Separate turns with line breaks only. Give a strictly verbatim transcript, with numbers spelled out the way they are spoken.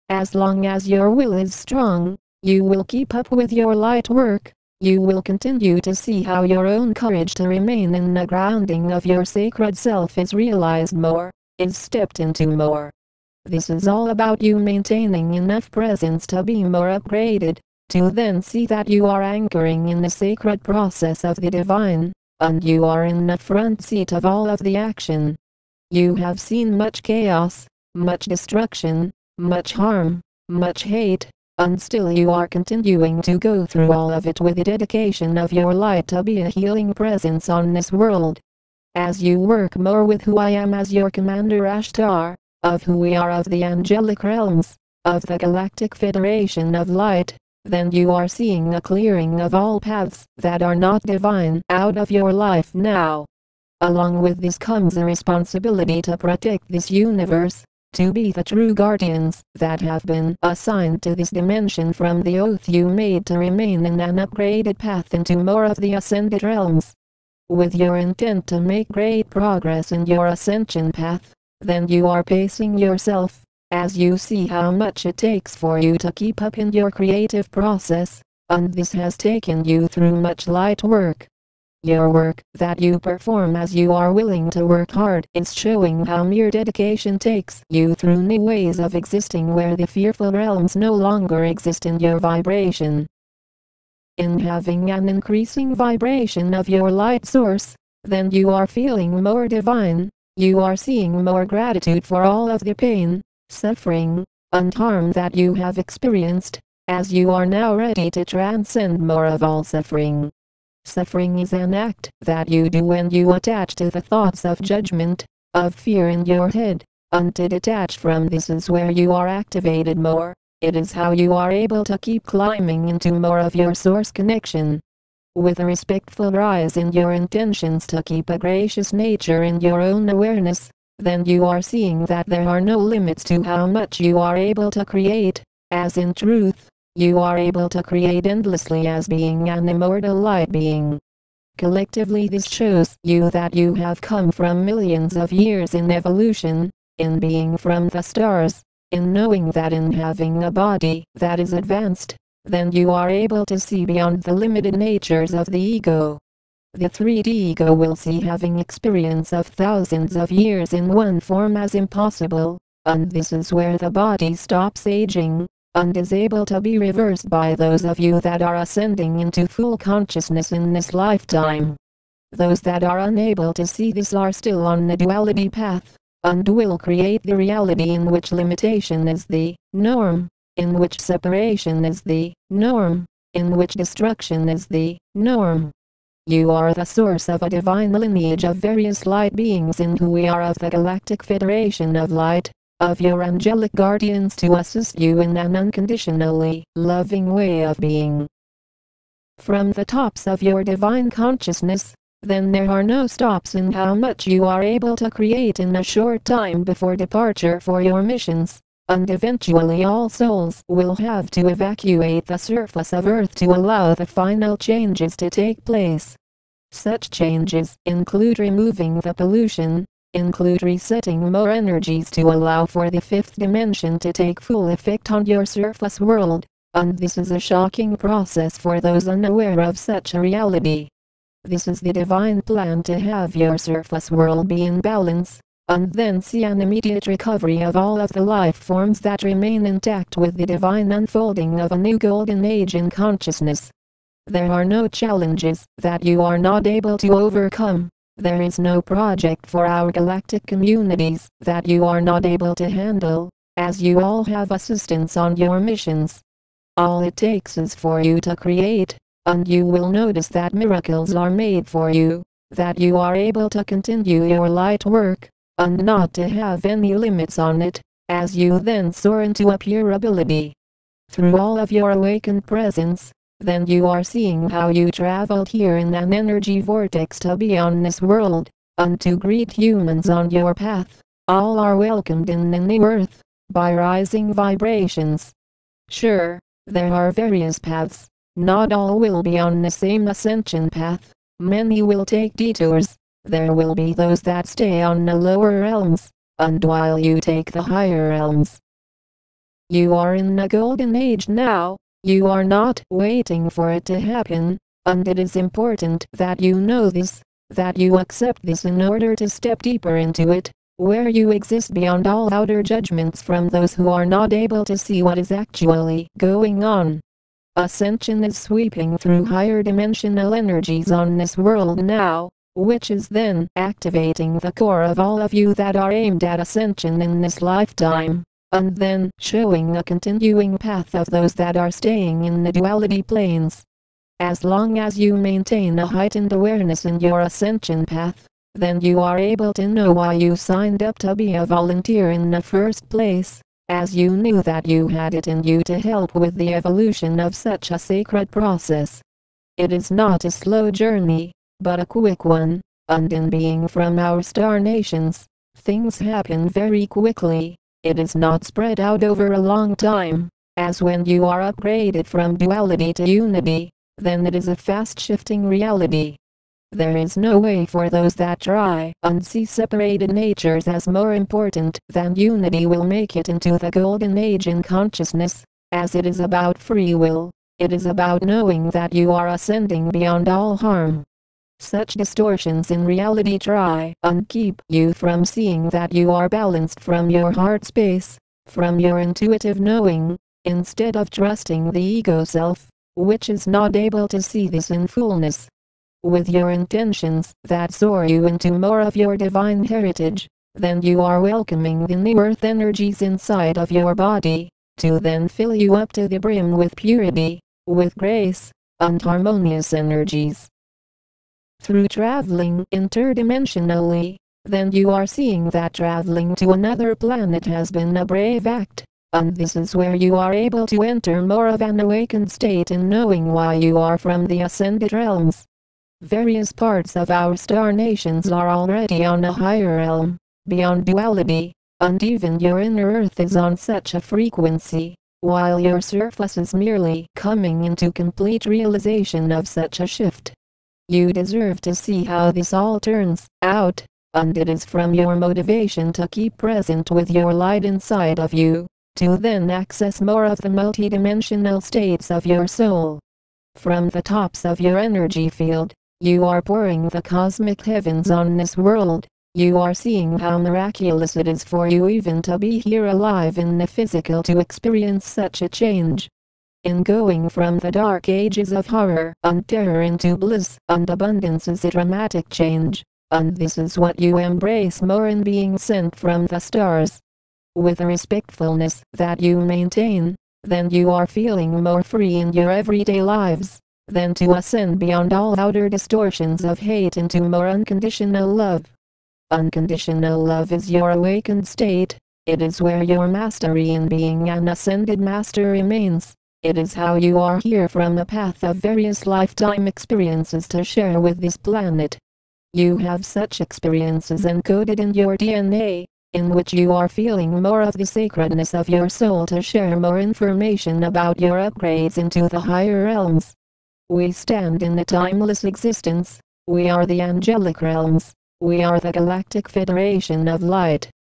As long as your will is strong, you will keep up with your light work. You will continue to see how your own courage to remain in the grounding of your sacred self is realized more, is stepped into more. This is all about you maintaining enough presence to be more upgraded, to then see that you are anchoring in the sacred process of the divine, and you are in the front seat of all of the action. You have seen much chaos, much destruction, much harm, much hate, and still you are continuing to go through all of it with the dedication of your light to be a healing presence on this world. As you work more with who I am as your commander Ashtar, of who we are of the angelic realms, of the Galactic Federation of Light, then you are seeing a clearing of all paths that are not divine out of your life now. Along with this comes a responsibility to protect this universe, to be the true guardians that have been assigned to this dimension from the oath you made to remain in an upgraded path into more of the ascended realms. With your intent to make great progress in your ascension path, then you are pacing yourself, as you see how much it takes for you to keep up in your creative process, and this has taken you through much light work. Your work that you perform as you are willing to work hard is showing how mere dedication takes you through new ways of existing where the fearful realms no longer exist in your vibration. In having an increasing vibration of your light source, then you are feeling more divine, you are seeing more gratitude for all of the pain, suffering, and harm that you have experienced, as you are now ready to transcend more of all suffering. Suffering is an act that you do when you attach to the thoughts of judgment, of fear in your head, and to detach from this is where you are activated more. It is how you are able to keep climbing into more of your source connection. With a respectful rise in your intentions to keep a gracious nature in your own awareness, then you are seeing that there are no limits to how much you are able to create, as in truth, you are able to create endlessly as being an immortal light being. Collectively this shows you that you have come from millions of years in evolution, in being from the stars, in knowing that in having a body that is advanced, then you are able to see beyond the limited natures of the ego. The three D ego will see having experience of thousands of years in one form as impossible, and this is where the body stops aging, and is able to be reversed by those of you that are ascending into full consciousness in this lifetime. Those that are unable to see this are still on the duality path, and will create the reality in which limitation is the norm, in which separation is the norm, in which destruction is the norm. You are the source of a divine lineage of various light beings in who we are of the Galactic Federation of Light, of your angelic guardians to assist you in an unconditionally loving way of being. From the tops of your divine consciousness, then there are no stops in how much you are able to create in a short time before departure for your missions, and eventually all souls will have to evacuate the surface of Earth to allow the final changes to take place. Such changes include removing the pollution, include resetting more energies to allow for the fifth dimension to take full effect on your surface world, and this is a shocking process for those unaware of such a reality. This is the divine plan to have your surface world be in balance, and then see an immediate recovery of all of the life forms that remain intact with the divine unfolding of a new golden age in consciousness. There are no challenges that you are not able to overcome. There is no project for our galactic communities that you are not able to handle, as you all have assistance on your missions. All it takes is for you to create, and you will notice that miracles are made for you, that you are able to continue your light work, and not to have any limits on it, as you then soar into a pure ability. Through all of your awakened presence, then you are seeing how you traveled here in an energy vortex to be on this world, and to greet humans on your path. All are welcomed in the new earth, by rising vibrations. Sure, there are various paths, not all will be on the same ascension path, many will take detours, there will be those that stay on the lower realms, and while you take the higher realms. You are in a golden age now. You are not waiting for it to happen, and it is important that you know this, that you accept this in order to step deeper into it, where you exist beyond all outer judgments from those who are not able to see what is actually going on. Ascension is sweeping through higher dimensional energies on this world now, which is then activating the core of all of you that are aimed at ascension in this lifetime, and then showing a continuing path of those that are staying in the duality planes. As long as you maintain a heightened awareness in your ascension path, then you are able to know why you signed up to be a volunteer in the first place, as you knew that you had it in you to help with the evolution of such a sacred process. It is not a slow journey, but a quick one, and in being from our star nations, things happen very quickly. It is not spread out over a long time, as when you are upgraded from duality to unity, then it is a fast-shifting reality. There is no way for those that try and see separated natures as more important than unity will make it into the golden age in consciousness, as it is about free will. It is about knowing that you are ascending beyond all harm. Such distortions in reality try and keep you from seeing that you are balanced from your heart space, from your intuitive knowing, instead of trusting the ego self, which is not able to see this in fullness. With your intentions that soar you into more of your divine heritage, then you are welcoming the new earth energies inside of your body, to then fill you up to the brim with purity, with grace, and harmonious energies. Through traveling interdimensionally, then you are seeing that traveling to another planet has been a brave act, and this is where you are able to enter more of an awakened state in knowing why you are from the ascended realms. Various parts of our star nations are already on a higher realm, beyond duality, and even your inner earth is on such a frequency, while your surface is merely coming into complete realization of such a shift. You deserve to see how this all turns out, and it is from your motivation to keep present with your light inside of you, to then access more of the multidimensional states of your soul. From the tops of your energy field, you are pouring the cosmic heavens on this world. You are seeing how miraculous it is for you even to be here alive in the physical to experience such a change. In going from the dark ages of horror and terror into bliss and abundance is a dramatic change, and this is what you embrace more in being sent from the stars. With the respectfulness that you maintain, then you are feeling more free in your everyday lives, than to ascend beyond all outer distortions of hate into more unconditional love. Unconditional love is your awakened state. It is where your mastery in being an ascended master remains. It is how you are here from a path of various lifetime experiences to share with this planet. You have such experiences encoded in your D N A, in which you are feeling more of the sacredness of your soul to share more information about your upgrades into the higher realms. We stand in the timeless existence. We are the angelic realms. We are the Galactic Federation of Light.